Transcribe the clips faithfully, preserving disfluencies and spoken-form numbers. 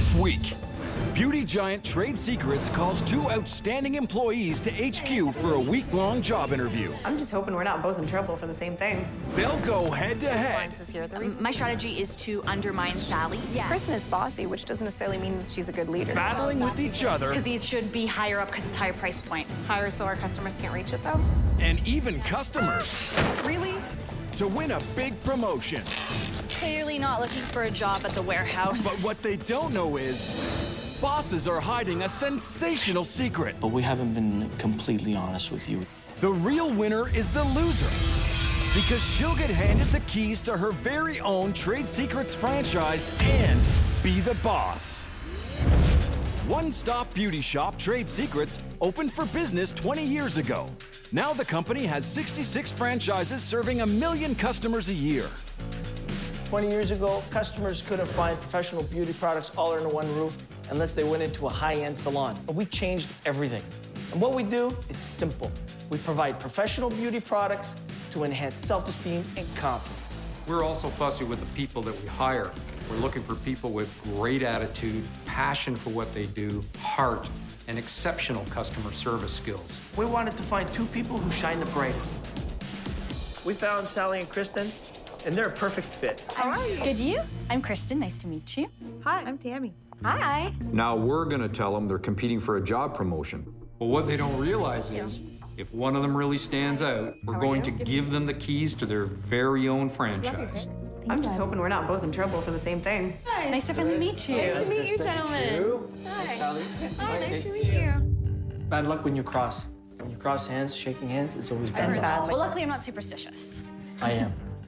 This week, beauty giant Trade Secrets calls two outstanding employees to H Q for a week-long job interview. I'm just hoping we're not both in trouble for the same thing. They'll go head-to-head. Um, my strategy is to undermine Sally. Yes. Kristen is bossy, which doesn't necessarily mean that she's a good leader. Battling with each other. Because these should be higher up because it's higher price point. Higher so our customers can't reach it, though? And even customers. Really? To win a big promotion. Clearly not looking for a job at the warehouse. But what they don't know is, bosses are hiding a sensational secret. But we haven't been completely honest with you. The real winner is the loser, because she'll get handed the keys to her very own Trade Secrets franchise and be the boss. One-stop beauty shop Trade Secrets opened for business twenty years ago. Now the company has sixty-six franchises serving a million customers a year. twenty years ago, customers couldn't find professional beauty products all under one roof unless they went into a high-end salon. But we changed everything. And what we do is simple. We provide professional beauty products to enhance self-esteem and confidence. We're also fussy with the people that we hire. We're looking for people with great attitude, passion for what they do, heart, and exceptional customer service skills. We wanted to find two people who shine the brightest. We found Sally and Kristen, and they're a perfect fit. How are you? Good, you? I'm Kristen. Nice to meet you. Hi, I'm Tammy. Hi. Now we're gonna tell them they're competing for a job promotion. But what they don't realize is, if one of them really stands out, we're going to give them the keys to their very own franchise. I'm just hoping we're not both in trouble for the same thing. Hi. Nice to finally meet you. Nice to meet you, gentlemen. Hi. Sally. Hi, nice to meet you. Bad luck when you cross. When you cross hands, shaking hands, it's always bad heard luck. that. Well, luckily I'm not superstitious. I am.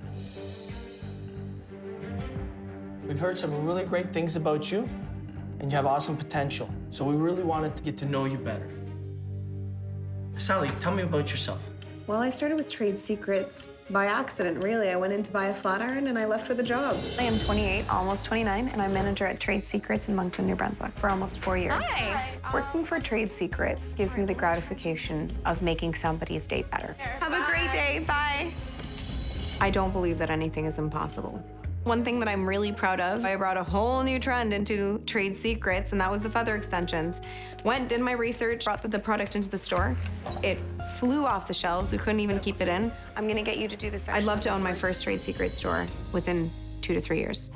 We've heard some really great things about you, and you have awesome potential. So we really wanted to get to know you better. Sally, tell me about yourself. Well, I started with Trade Secrets by accident, really. I went in to buy a flat iron, and I left with a job. I am twenty-eight, almost twenty-nine, and I'm manager at Trade Secrets in Moncton, New Brunswick for almost four years. Hi. Working for Trade Secrets gives me the gratification of making somebody's day better. Have a great day. Bye. I don't believe that anything is impossible. One thing that I'm really proud of, I brought a whole new trend into Trade Secrets, and that was the feather extensions. Went, did my research, brought the, the product into the store. It flew off the shelves. We couldn't even keep it in. I'm gonna get you to do this. I'd love to own my first Trade Secrets store within two to three years.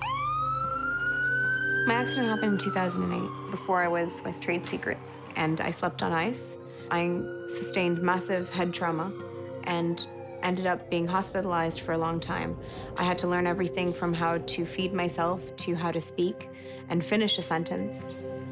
My accident happened in two thousand eight, before I was with Trade Secrets, and I slept on ice. I sustained massive head trauma and ended up being hospitalized for a long time. I had to learn everything from how to feed myself to how to speak and finish a sentence.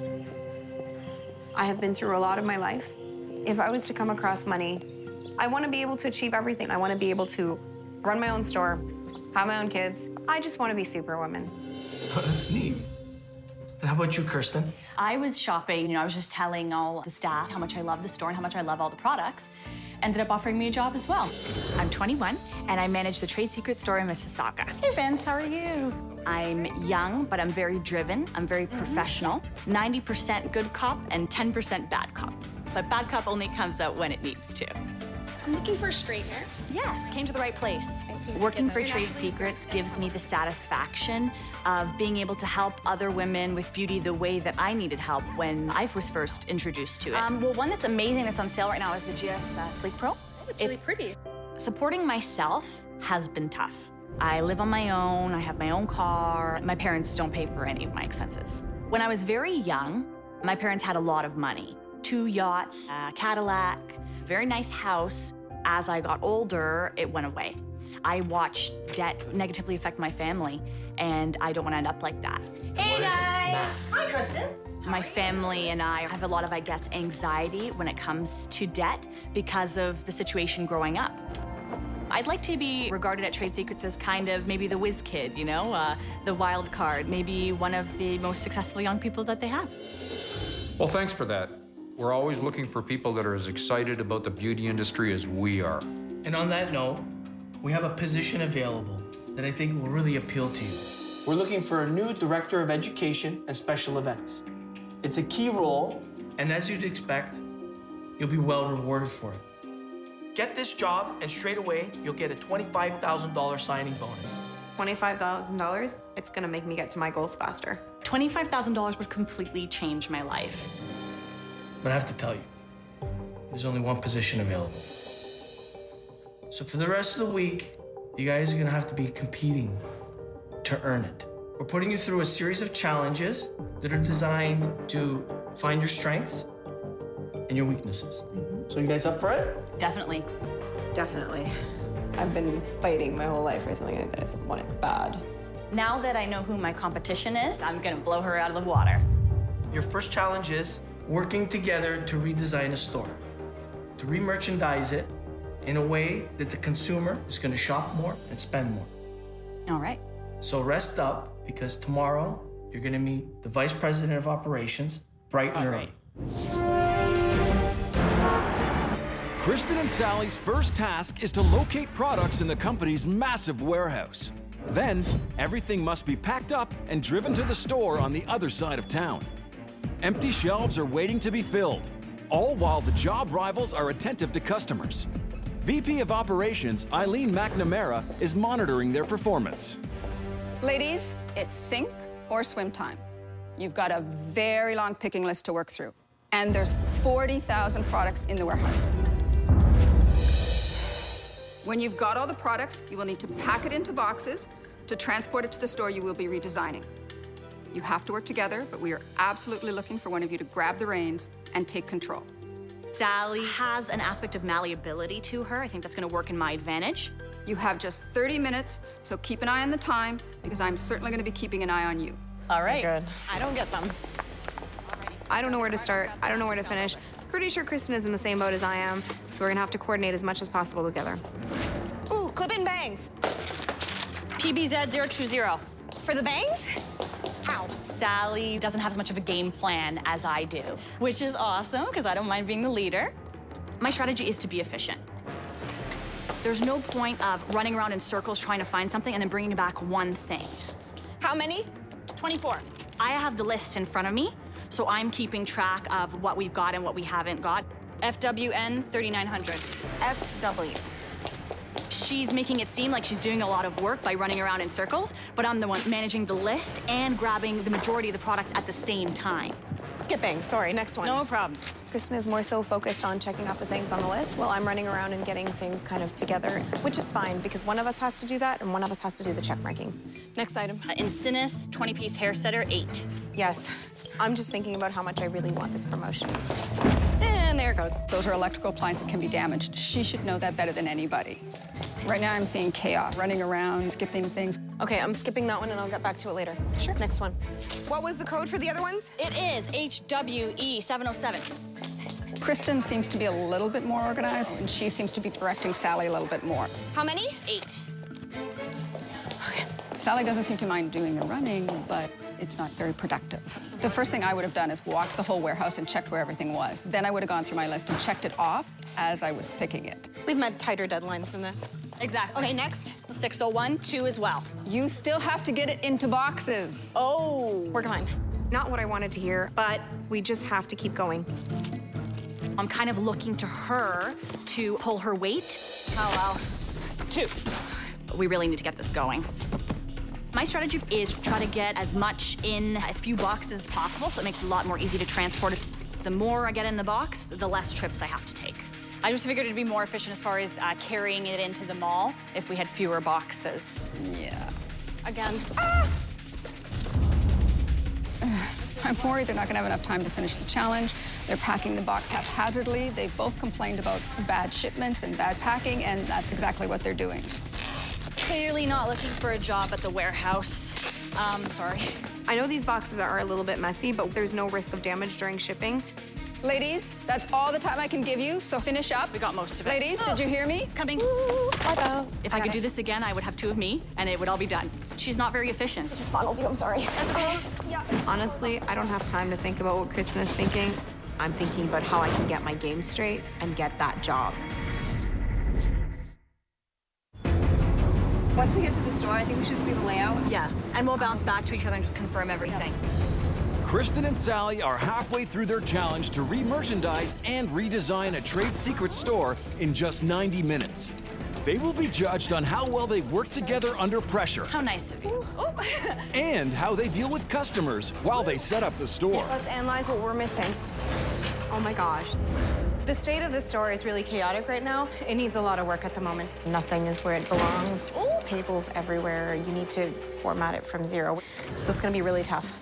I have been through a lot of my life. If I was to come across money, I want to be able to achieve everything. I want to be able to run my own store, have my own kids. I just want to be Superwoman. Oh, that's neat. And how about you, Kirsten? I was shopping, you know, I was just telling all the staff how much I love the store and how much I love all the products. Ended up offering me a job as well. I'm twenty-one, and I manage the Trade Secret store in Mississauga. Hey, Vince, how are you? I'm young, but I'm very driven. I'm very mm-hmm. professional. ninety percent good cop and ten percent bad cop. But bad cop only comes out when it needs to. I'm looking for a straightener. Yes, came to the right place. Working for Trade Secrets gives me the satisfaction of being able to help other women with beauty the way that I needed help when I was first introduced to it. Um, well, one that's amazing that's on sale right now is the G S uh, Sleek Pro. Oh, it's really pretty. Supporting myself has been tough. I live on my own, I have my own car. My parents don't pay for any of my expenses. When I was very young, my parents had a lot of money. Two yachts, a Cadillac, very nice house. As I got older, it went away. I watched debt negatively affect my family, and I don't want to end up like that. Hey, guys! Hi, Kristen. My family and I have a lot of, I guess, anxiety when it comes to debt because of the situation growing up. I'd like to be regarded at Trade Secrets as kind of maybe the whiz kid, you know, uh, the wild card, maybe one of the most successful young people that they have. Well, thanks for that. We're always looking for people that are as excited about the beauty industry as we are. And on that note, we have a position available that I think will really appeal to you. We're looking for a new Director of Education and Special Events. It's a key role, and as you'd expect, you'll be well rewarded for it. Get this job, and straight away, you'll get a twenty-five thousand dollar signing bonus. twenty-five thousand dollars, it's gonna make me get to my goals faster. twenty-five thousand dollars would completely change my life. But I have to tell you, there's only one position available. So for the rest of the week, you guys are gonna have to be competing to earn it. We're putting you through a series of challenges that are designed to find your strengths and your weaknesses. Mm-hmm. So you guys up for it? Definitely. Definitely. I've been fighting my whole life for something like this. I want it bad. Now that I know who my competition is, I'm gonna blow her out of the water. Your first challenge is working together to redesign a store, to re-merchandise it in a way that the consumer is gonna shop more and spend more. All right. So rest up, because tomorrow you're gonna meet the Vice President of Operations, bright and early. Kristen and Sally's first task is to locate products in the company's massive warehouse. Then, everything must be packed up and driven to the store on the other side of town. Empty shelves are waiting to be filled, all while the job rivals are attentive to customers. V P of Operations Eileen McNamara is monitoring their performance. Ladies, it's sink or swim time. You've got a very long picking list to work through, and there's forty thousand products in the warehouse. When you've got all the products, you will need to pack it into boxes to transport it to the store you will be redesigning. You have to work together, but we are absolutely looking for one of you to grab the reins and take control. Sally has an aspect of malleability to her. I think that's gonna work in my advantage. You have just thirty minutes, so keep an eye on the time, because I'm certainly gonna be keeping an eye on you. All right. Good. I don't get them. I don't know where to start. I don't know where to finish. Pretty sure Kristen is in the same boat as I am, so we're gonna have to coordinate as much as possible together. Ooh, clip-in bangs. P B Z zero two zero. For the bangs? How? Sally doesn't have as much of a game plan as I do, which is awesome, because I don't mind being the leader. My strategy is to be efficient. There's no point of running around in circles trying to find something and then bringing back one thing. How many? twenty-four. I have the list in front of me, so I'm keeping track of what we've got and what we haven't got. F W N thirty-nine hundred. F W. She's making it seem like she's doing a lot of work by running around in circles, but I'm the one managing the list and grabbing the majority of the products at the same time. Skipping, sorry, next one. No problem. Kristen is more so focused on checking off the things on the list while I'm running around and getting things kind of together, which is fine because one of us has to do that and one of us has to do the check marking. Next item. Uh, Insinis twenty-piece hair setter, eight. Yes. I'm just thinking about how much I really want this promotion. And there it goes. Those are electrical appliances that can be damaged. She should know that better than anybody. Right now I'm seeing chaos, running around, skipping things. Okay, I'm skipping that one and I'll get back to it later. Sure. Next one. What was the code for the other ones? It is H W E seven oh seven. Kristen seems to be a little bit more organized, and she seems to be directing Sally a little bit more. How many? Eight. Okay. Sally doesn't seem to mind doing the running, but it's not very productive. The first thing I would have done is walked the whole warehouse and checked where everything was. Then I would have gone through my list and checked it off as I was picking it. We've met tighter deadlines than this. Exactly. Okay, next. six oh one, two as well. You still have to get it into boxes. Oh. We're fine. Not what I wanted to hear, but we just have to keep going. I'm kind of looking to her to pull her weight. Oh, well. Two. We really need to get this going. My strategy is to try to get as much in as few boxes as possible, so it makes it a lot more easy to transport it. The more I get in the box, the less trips I have to take. I just figured it'd be more efficient as far as uh, carrying it into the mall if we had fewer boxes. Yeah. Again. Ah! I'm worried they're not gonna have enough time to finish the challenge. They're packing the box haphazardly. They've both complained about bad shipments and bad packing, and that's exactly what they're doing. Clearly not looking for a job at the warehouse. Um, sorry. I know these boxes are a little bit messy, but there's no risk of damage during shipping. Ladies, that's all the time I can give you, so finish up. We got most of it. Ladies, did you hear me? Coming. Bye-bye. If I could do this again, I would have two of me, and it would all be done. She's not very efficient. Just fondled you, I'm sorry. Yeah. Honestly, I don't have time to think about what Kristen is thinking. I'm thinking about how I can get my game straight and get that job. Once we get to the store, I think we should see the layout. Yeah, and we'll bounce back to each other and just confirm everything. Kristen and Sally are halfway through their challenge to re-merchandise and redesign a trade secret store in just ninety minutes. They will be judged on how well they work together under pressure. How nice of you. Oh. And how they deal with customers while they set up the store. Let's analyze what we're missing. Oh my gosh. The state of the store is really chaotic right now. It needs a lot of work at the moment. Nothing is where it belongs. Ooh. Tables everywhere. You need to format it from zero. So it's gonna be really tough.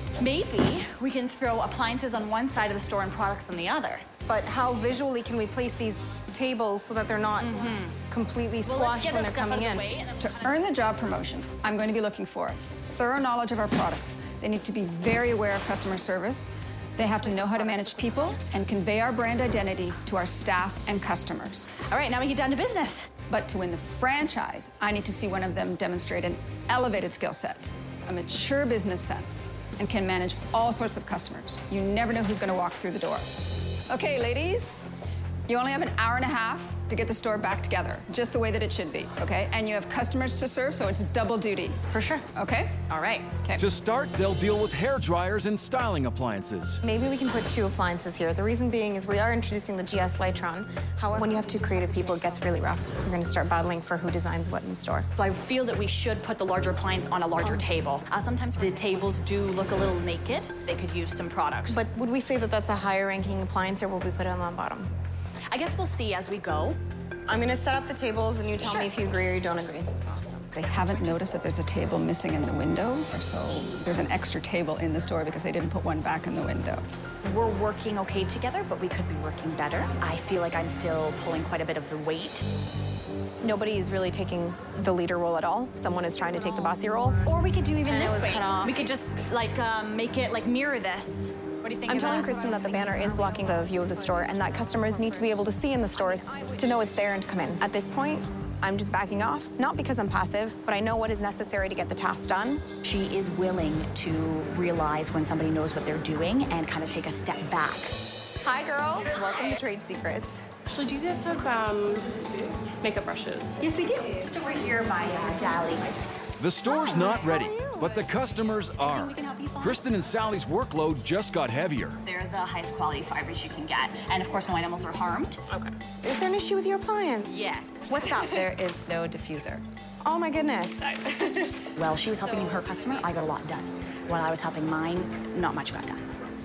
Maybe we can throw appliances on one side of the store and products on the other. But how visually can we place these tables so that they're not mm-hmm. completely squashed well, when they're coming in? To earn the job promotion, I'm going to be looking for thorough knowledge of our products. They need to be very aware of customer service. They have to know how to manage people and convey our brand identity to our staff and customers. All right, now we get down to business. But to win the franchise, I need to see one of them demonstrate an elevated skill set, a mature business sense, and can manage all sorts of customers. You never know who's going to walk through the door. Okay, ladies, you only have an hour and a half to get the store back together, just the way that it should be, okay? And you have customers to serve, so it's double duty. For sure. Okay? All right. Okay. To start, they'll deal with hair dryers and styling appliances. Maybe we can put two appliances here. The reason being is we are introducing the G S Lightron. However, when you have two creative people, it gets really rough. We're going to start battling for who designs what in the store. So I feel that we should put the larger appliance on a larger table. Uh, sometimes the tables do look a little naked. They could use some products. But would we say that that's a higher ranking appliance, or will we put it on the bottom? I guess we'll see as we go. I'm going to set up the tables, and you tell Sure. me if you agree or you don't agree. Awesome. They haven't noticed that there's a table missing in the window, or so there's an extra table in the store because they didn't put one back in the window. We're working okay together, but we could be working better. I feel like I'm still pulling quite a bit of the weight. Nobody is really taking the leader role at all. Someone is trying to take the bossy role. Or we could do even And it this was way. cut off. We could just like um, make it like mirror this. What do you think I'm of telling that? Kristen that the banner is blocking the view of the store and that customers need to be able to see in the stores to know it's there and to come in. At this point, I'm just backing off, not because I'm passive, but I know what is necessary to get the task done. She is willing to realize when somebody knows what they're doing and kind of take a step back. Hi, girls. Welcome to Trade Secrets. Actually, do you guys have um, makeup brushes? Yes, we do. Just over here by uh, Dally. The store's not ready, but the customers are. we can help you find? Kristen and Sally's workload just got heavier. They're the highest quality fibers you can get. And of course, no animals are harmed. Okay. Is there an issue with your appliance? Yes. What's up? There is no diffuser. Oh, my goodness. Well, she was helping her customer. I got a lot done. While I was helping mine, not much got done.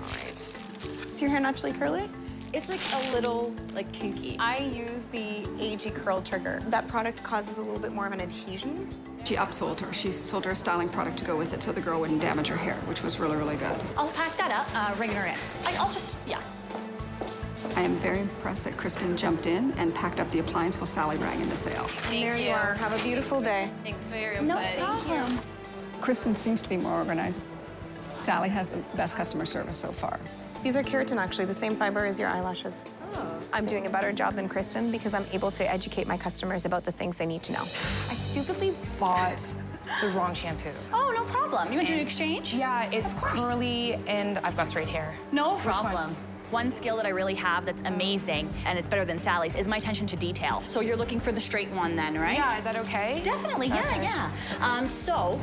Is your hair naturally curly? It's like a little, like, kinky. I use the A G curl trigger. That product causes a little bit more of an adhesion. She upsold her. She sold her a styling product to go with it so the girl wouldn't damage her hair, which was really, really good. I'll pack that up, uh, ring her in. I, I'll just, yeah. I am very impressed that Kristen jumped in and packed up the appliance while Sally rang in the sale. Thank There you are. Have a beautiful day. Thanks for your input. problem. Kristen seems to be more organized. Sally has the best customer service so far. These are keratin, actually, the same fiber as your eyelashes. Oh, I'm doing a better job than Kristen because I'm able to educate my customers about the things they need to know. I stupidly bought the wrong shampoo. Oh, no problem. You want to do an exchange? Yeah, it's curly and I've got straight hair. No problem. One skill that I really have that's amazing, and it's better than Sally's, is my attention to detail. So you're looking for the straight one then, right? Yeah, is that okay? Definitely, yeah, Okay. yeah. Um, so...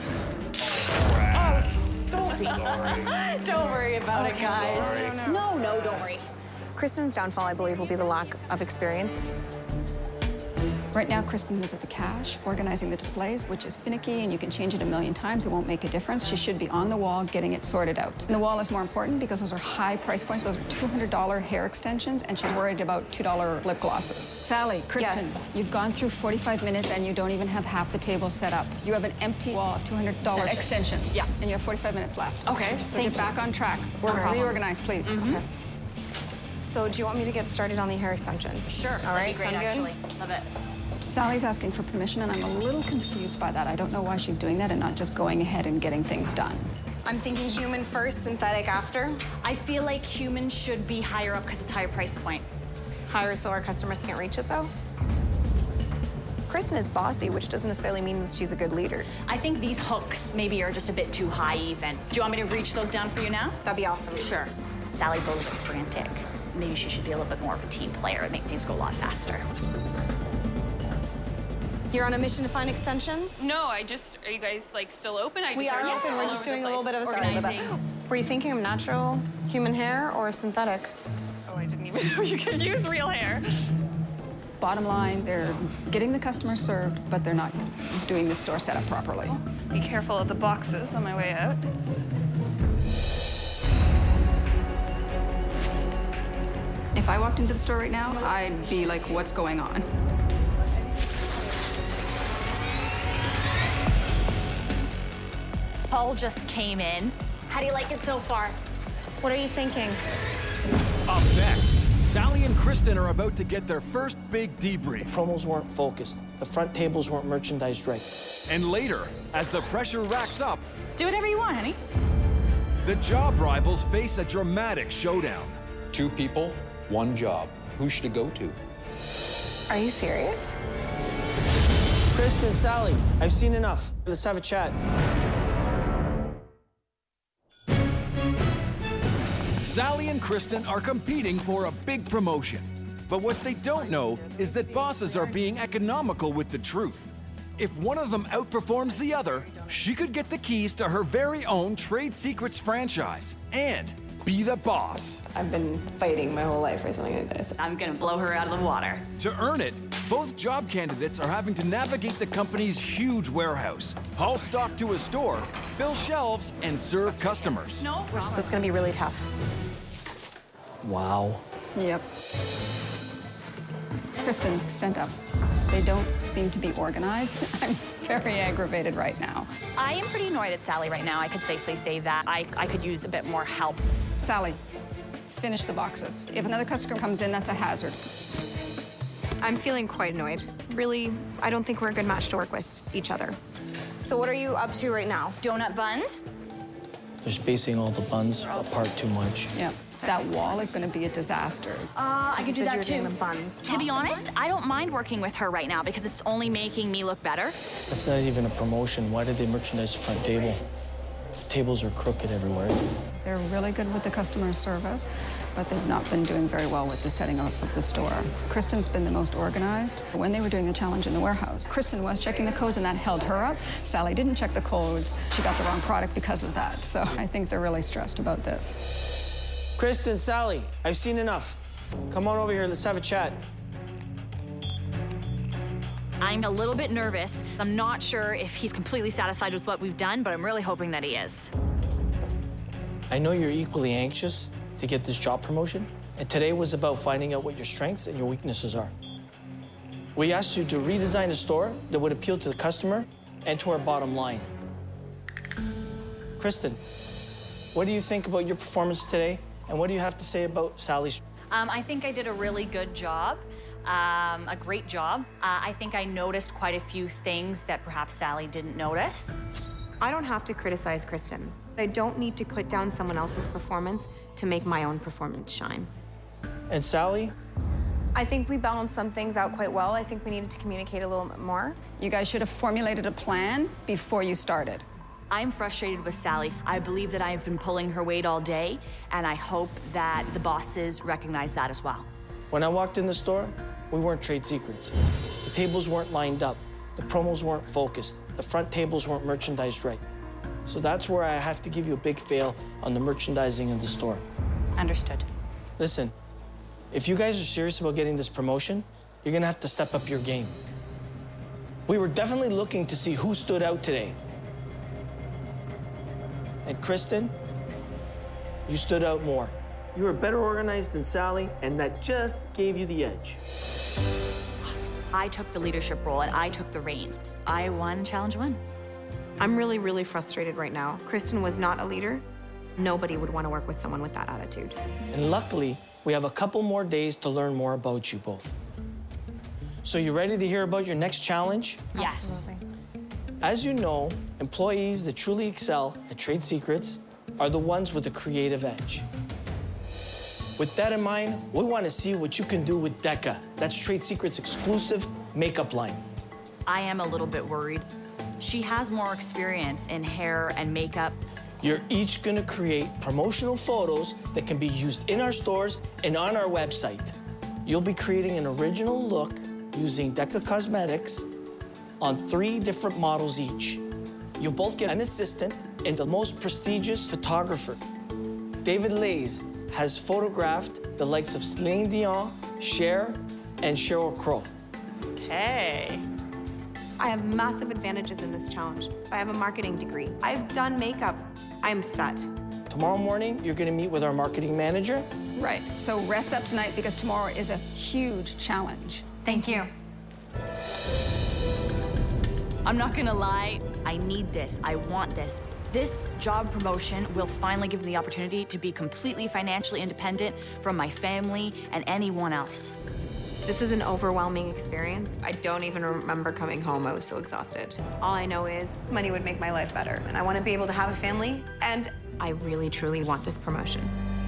Oh, Dolphy. Don't worry about it, guys. No, no, don't worry. Kristen's downfall, I believe, will be the lack of experience. Right now, Kristen is at the cash, organizing the displays, which is finicky, and you can change it a million times. It won't make a difference. She should be on the wall getting it sorted out. And the wall is more important because those are high price points. Those are two hundred dollar hair extensions, and she's worried about two dollar lip glosses. Sally, Kristen, Yes. you've gone through forty-five minutes, and you don't even have half the table set up. You have an empty wall of two hundred dollar extensions. Yeah. And you have forty-five minutes left. Okay, So thank get you. back on track. We're problem. reorganized, please. Okay. So do you want me to get started on the hair extensions? Sure, All that'd right, be great, sound good? actually. Love it. Sally's asking for permission, and I'm a little confused by that. I don't know why she's doing that and not just going ahead and getting things done. I'm thinking human first, synthetic after. I feel like humans should be higher up because it's higher price point. Higher so our customers can't reach it, though. Kristen is bossy, which doesn't necessarily mean that she's a good leader. I think these hooks maybe are just a bit too high even. Do you want me to reach those down for you now? That'd be awesome. Sure. Sally's a little bit frantic. Maybe she should be a little bit more of a team player and make things go a lot faster. You're on a mission to find extensions? No, I just, are you guys like still open? I We just are started open. all We're over just the doing a little place. bit of a sorry about that. Organizing. Were you thinking of natural human hair or synthetic? Oh, I didn't even know you could use real hair. Bottom line, they're getting the customer served, but they're not doing the store setup properly. Be careful of the boxes on my way out. If I walked into the store right now, I'd be like, what's going on? Paul just came in. How do you like it so far? What are you thinking? Up next, Sally and Kristen are about to get their first big debrief. Promos weren't focused. The front tables weren't merchandised right. And later, as the pressure racks up, Do whatever you want, honey. the job rivals face a dramatic showdown. Two people, one job. Who should it go to? Are you serious? Kristen, Sally, I've seen enough. Let's have a chat. Sally and Kristen are competing for a big promotion. But what they don't know is that bosses are being economical with the truth. If one of them outperforms the other, she could get the keys to her very own Trade Secrets franchise and be the boss. I've been fighting my whole life for something like this. I'm gonna blow her out of the water. To earn it, both job candidates are having to navigate the company's huge warehouse, haul stock to a store, fill shelves, and serve customers. No problem. So it's gonna be really tough. Wow. Yep. Kristen, stand up. They don't seem to be organized. I'm very aggravated right now. I am pretty annoyed at Sally right now. I could safely say that. I, I could use a bit more help. Sally, finish the boxes. If another customer comes in, that's a hazard. I'm feeling quite annoyed. Really, I don't think we're a good match to work with each other. So what are you up to right now? Donut buns? They're spacing all the buns apart too much. Yeah, that wall is going to be a disaster. Uh, I You could do said that you were too. doing the buns. To be honest, I don't mind working with her right now because it's only making me look better. That's not even a promotion. Why did they merchandise the front table? The tables are crooked everywhere. They're really good with the customer service, but they've not been doing very well with the setting up of the store. Kristen's been the most organized. When they were doing the challenge in the warehouse, Kristen was checking the codes and that held her up. Sally didn't check the codes. She got the wrong product because of that. So I think they're really stressed about this. Kristen, Sally, I've seen enough. Come on over here, let's have a chat. I'm a little bit nervous. I'm not sure if he's completely satisfied with what we've done, but I'm really hoping that he is. I know you're equally anxious to get this job promotion, and today was about finding out what your strengths and your weaknesses are. We asked you to redesign a store that would appeal to the customer and to our bottom line. Kristen, what do you think about your performance today, and what do you have to say about Sally's? Um, I think I did a really good job, um, a great job. Uh, I think I noticed quite a few things that perhaps Sally didn't notice. I don't have to criticize Kristen. I don't need to put down someone else's performance to make my own performance shine. And Sally? I think we balanced some things out quite well. I think we needed to communicate a little bit more. You guys should have formulated a plan before you started. I'm frustrated with Sally. I believe that I've been pulling her weight all day, and I hope that the bosses recognize that as well. When I walked in the store, we weren't Trade Secrets. The tables weren't lined up. The promos weren't focused. The front tables weren't merchandised right. So that's where I have to give you a big fail on the merchandising of the store. Understood. Listen, if you guys are serious about getting this promotion, you're gonna have to step up your game. We were definitely looking to see who stood out today. And Kristen, you stood out more. You were better organized than Sally, and that just gave you the edge. Awesome. I took the leadership role, and I took the reins. I won challenge one. I'm really, really frustrated right now. Kristen was not a leader. Nobody would want to work with someone with that attitude. And luckily, we have a couple more days to learn more about you both. So you ready to hear about your next challenge? Yes. Absolutely. As you know, employees that truly excel at Trade Secrets are the ones with the creative edge. With that in mind, we want to see what you can do with Deca. That's Trade Secrets' exclusive makeup line. I am a little bit worried. She has more experience in hair and makeup. You're each going to create promotional photos that can be used in our stores and on our website. You'll be creating an original look using Deca Cosmetics on three different models each. You'll both get an assistant and the most prestigious photographer. David Lays has photographed the likes of Celine Dion, Cher, and Cheryl Crow. Okay. I have massive advantages in this challenge. I have a marketing degree. I've done makeup. I'm set. Tomorrow morning, you're gonna meet with our marketing manager. Right, so rest up tonight because tomorrow is a huge challenge. Thank you. I'm not gonna lie, I need this, I want this. This job promotion will finally give me the opportunity to be completely financially independent from my family and anyone else. This is an overwhelming experience. I don't even remember coming home. I was so exhausted. All I know is money would make my life better, and I want to be able to have a family, and I really, truly want this promotion.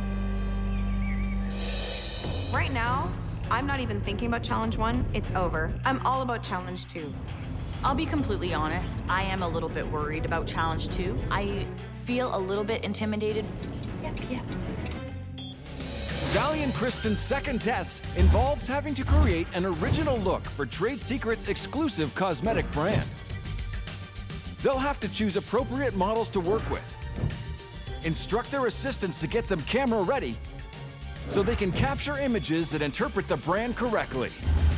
Right now, I'm not even thinking about challenge one. It's over. I'm all about challenge two. I'll be completely honest, I am a little bit worried about challenge two. I feel a little bit intimidated. Yep, yep. Sally and Kristen's second test involves having to create an original look for Trade Secret's exclusive cosmetic brand. They'll have to choose appropriate models to work with, instruct their assistants to get them camera ready so they can capture images that interpret the brand correctly.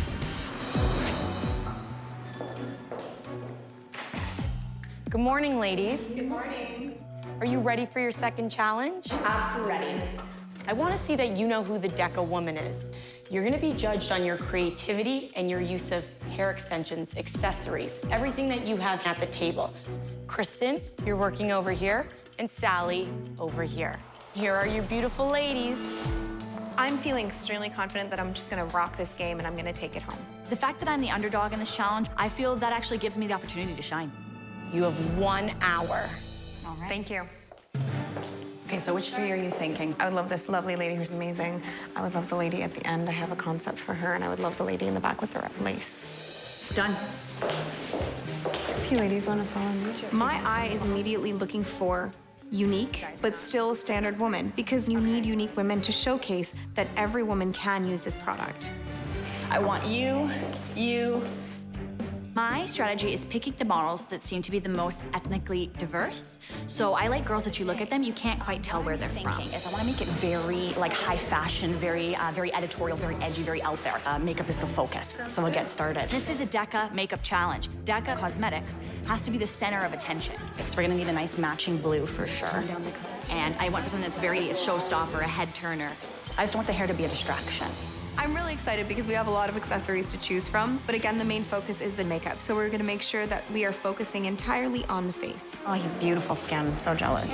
Good morning, ladies. Good morning. Are you ready for your second challenge? Absolutely. Ready. I want to see that you know who the Deca woman is. You're going to be judged on your creativity and your use of hair extensions, accessories, everything that you have at the table. Kristen, you're working over here, and Sally over here. Here are your beautiful ladies. I'm feeling extremely confident that I'm just gonna rock this game and I'm gonna take it home. The fact that I'm the underdog in this challenge, I feel that actually gives me the opportunity to shine. You have one hour. All right. Thank you. Okay, so which three are you thinking? I would love this lovely lady who's amazing. I would love the lady at the end. I have a concept for her, and I would love the lady in the back with the red lace. Done. If you ladies want to follow me. My eye is immediately looking for unique, but still standard woman, because you need unique women to showcase that every woman can use this product. I want you, you. My strategy is picking the models that seem to be the most ethnically diverse. So I like girls that you look at them, you can't quite tell where they're thinking. From. Is I want to make it very like high fashion, very uh, very editorial, very edgy, very out there. Uh, makeup is the focus. So we'll get started. This is a Deca makeup challenge. Deca Cosmetics has to be the center of attention. So we're gonna need a nice matching blue for sure. And I went for something that's very a showstopper, a head turner. I just don't want the hair to be a distraction. I'm really excited because we have a lot of accessories to choose from, but again, the main focus is the makeup. So we're gonna make sure that we are focusing entirely on the face. Oh, you have beautiful skin. I'm so jealous.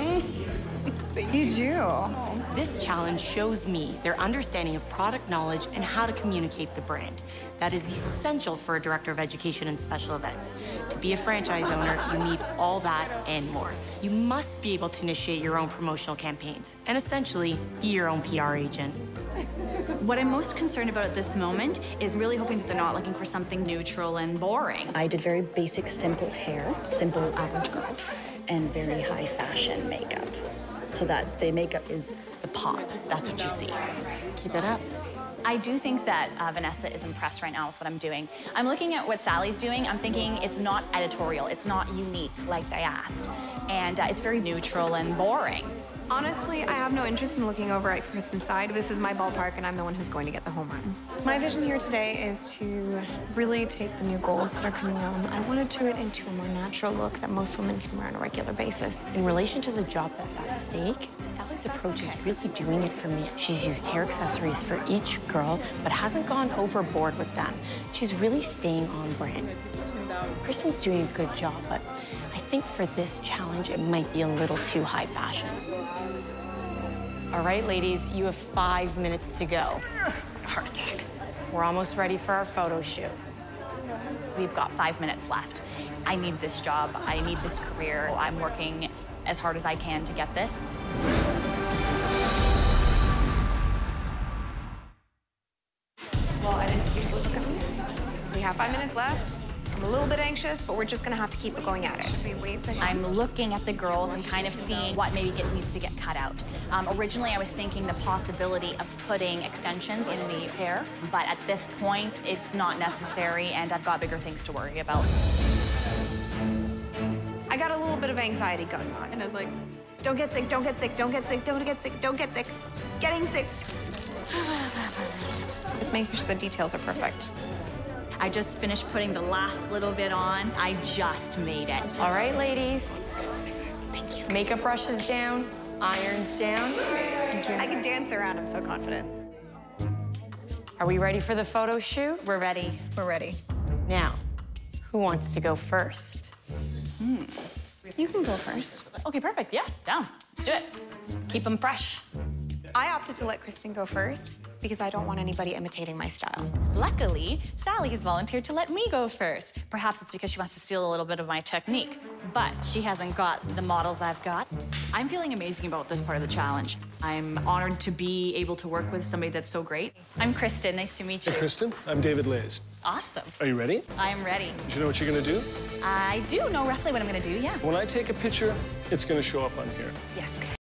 You do. This challenge shows me their understanding of product knowledge and how to communicate the brand. That is essential for a director of education and special events. To be a franchise owner, you need all that and more. You must be able to initiate your own promotional campaigns and essentially be your own P R agent. What I'm most concerned about at this moment is really hoping that they're not looking for something neutral and boring. I did very basic, simple hair, simple average girls, and very high fashion makeup. So that the makeup is the pop. That's what you see. Keep it up. I do think that uh, Vanessa is impressed right now with what I'm doing. I'm looking at what Sally's doing. I'm thinking it's not editorial. It's not unique like they asked. And uh, it's very neutral and boring. Honestly, I have no interest in looking over at Kristen's side. This is my ballpark, and I'm the one who's going to get the home run. My vision here today is to really take the new golds that are coming out. I want to turn it into a more natural look that most women can wear on a regular basis. In relation to the job that's at stake, Sally's approach is really doing it for me. She's used hair accessories for each girl, but hasn't gone overboard with them. She's really staying on brand. Kristen's doing a good job, but I think for this challenge, it might be a little too high fashion. All right, ladies, you have five minutes to go. Heart attack. We're almost ready for our photo shoot. We've got five minutes left. I need this job. I need this career. I'm working as hard as I can to get this. Well, I didn't. You're supposed to come. We have five minutes left. I'm a little bit anxious, but we're just gonna have to keep going at it. I'm looking at the girls and kind of seeing what maybe get, needs to get cut out. Um, originally, I was thinking the possibility of putting extensions in the hair, but at this point, it's not necessary, and I've got bigger things to worry about. I got a little bit of anxiety going on, and I was like, don't get sick, don't get sick, don't get sick, don't get sick, don't get sick, getting sick. Just making sure the details are perfect. I just finished putting the last little bit on. I just made it. All right, ladies. Thank you. Makeup brushes down, irons down. Thank you. I can dance around, I'm so confident. Are we ready for the photo shoot? We're ready. We're ready. Now, who wants to go first? Hmm. You can go first. Okay, perfect. Yeah, down. Let's do it. Keep them fresh. I opted to let Kristen go first because I don't want anybody imitating my style. Luckily, Sally has volunteered to let me go first. Perhaps it's because she wants to steal a little bit of my technique, but she hasn't got the models I've got. I'm feeling amazing about this part of the challenge. I'm honored to be able to work with somebody that's so great. I'm Kristen. Nice to meet you. Hey, Kristen. I'm David Lays. Awesome. Are you ready? I am ready. Do you know what you're gonna do? I do know roughly what I'm gonna do, yeah. When I take a picture, it's gonna show up on here. Yes. Okay.